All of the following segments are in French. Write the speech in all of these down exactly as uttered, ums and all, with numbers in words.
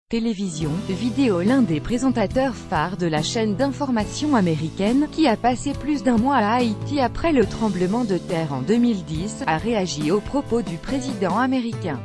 télévision, vidéo. L'un des présentateurs phares de la chaîne d'information américaine, qui a passé plus d'un mois à Haïti après le tremblement de terre en deux mille dix, a réagi aux propos du président américain.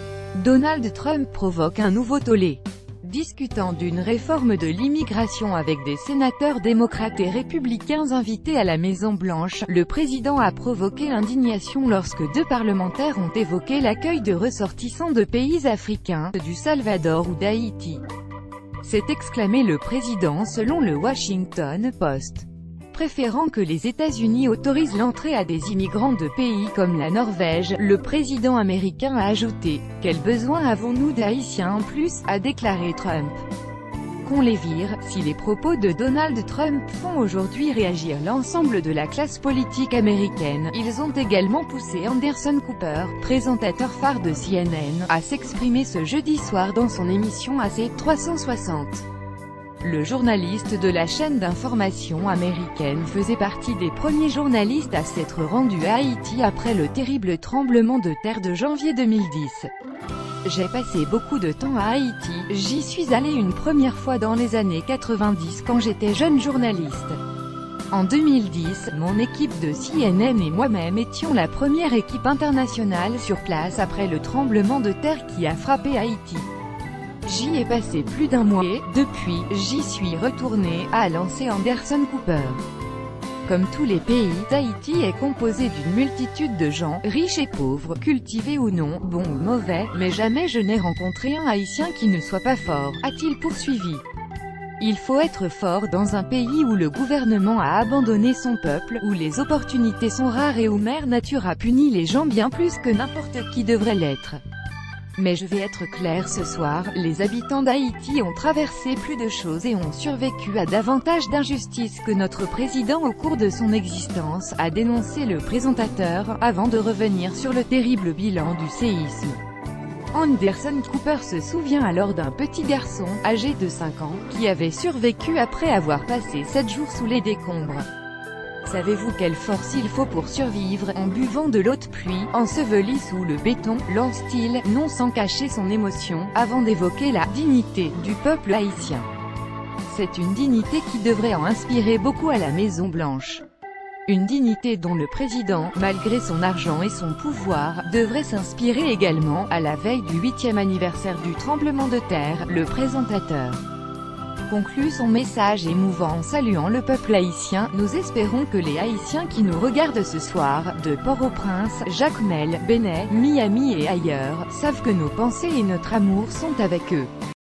Donald Trump provoque un nouveau tollé. Discutant d'une réforme de l'immigration avec des sénateurs démocrates et républicains invités à la Maison-Blanche, le président a provoqué l'indignation lorsque deux parlementaires ont évoqué l'accueil de ressortissants de pays africains, du Salvador ou d'Haïti. S'est exclamé le président selon le Washington Post. Préférant que les États-Unis autorisent l'entrée à des immigrants de pays comme la Norvège, le président américain a ajouté « Quel besoin avons-nous d'Haïtiens en plus ?» a déclaré Trump. Qu'on les vire. Si les propos de Donald Trump font aujourd'hui réagir l'ensemble de la classe politique américaine, ils ont également poussé Anderson Cooper, présentateur phare de C N N, à s'exprimer ce jeudi soir dans son émission A C trois cent soixante. Le journaliste de la chaîne d'information américaine faisait partie des premiers journalistes à s'être rendu à Haïti après le terrible tremblement de terre de janvier deux mille dix. J'ai passé beaucoup de temps à Haïti, j'y suis allé une première fois dans les années quatre-vingt-dix quand j'étais jeune journaliste. En deux mille dix, mon équipe de C N N et moi-même étions la première équipe internationale sur place après le tremblement de terre qui a frappé Haïti. J'y ai passé plus d'un mois et, depuis, j'y suis retourné, a lancé Anderson Cooper. Comme tous les pays, Haïti est composé d'une multitude de gens, riches et pauvres, cultivés ou non, bons ou mauvais, mais jamais je n'ai rencontré un Haïtien qui ne soit pas fort, a-t-il poursuivi. Il faut être fort dans un pays où le gouvernement a abandonné son peuple, où les opportunités sont rares et où Mère Nature a puni les gens bien plus que n'importe qui devrait l'être. Mais je vais être clair ce soir, les habitants d'Haïti ont traversé plus de choses et ont survécu à davantage d'injustices que notre président au cours de son existence, a dénoncé le présentateur, avant de revenir sur le terrible bilan du séisme. Anderson Cooper se souvient alors d'un petit garçon, âgé de cinq ans, qui avait survécu après avoir passé sept jours sous les décombres. Savez-vous quelle force il faut pour survivre, en buvant de l'eau de pluie, enseveli sous le béton, lance-t-il, non sans cacher son émotion, avant d'évoquer la « dignité » du peuple haïtien. C'est une dignité qui devrait en inspirer beaucoup à la Maison-Blanche. Une dignité dont le président, malgré son argent et son pouvoir, devrait s'inspirer également, à la veille du huitième anniversaire du tremblement de terre, le présentateur conclut son message émouvant en saluant le peuple haïtien. Nous espérons que les Haïtiens qui nous regardent ce soir, de Port-au-Prince, Jacmel, Benet, Miami et ailleurs, savent que nos pensées et notre amour sont avec eux.